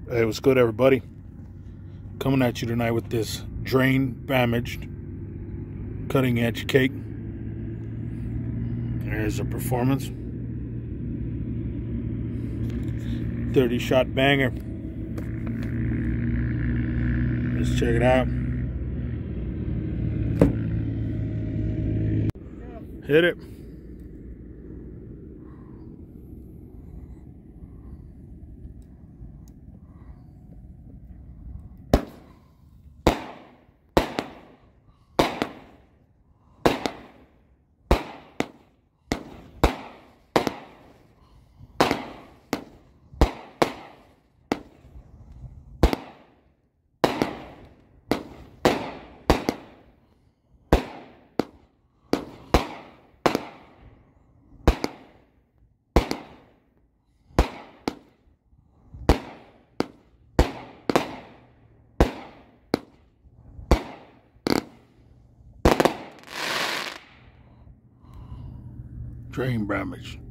Hey, what's good, everybody? Coming at you tonight with this drain Bamaged cutting edge cake. There's a performance 30-shot banger. Let's check it out. Hit it. Drain Bamaged.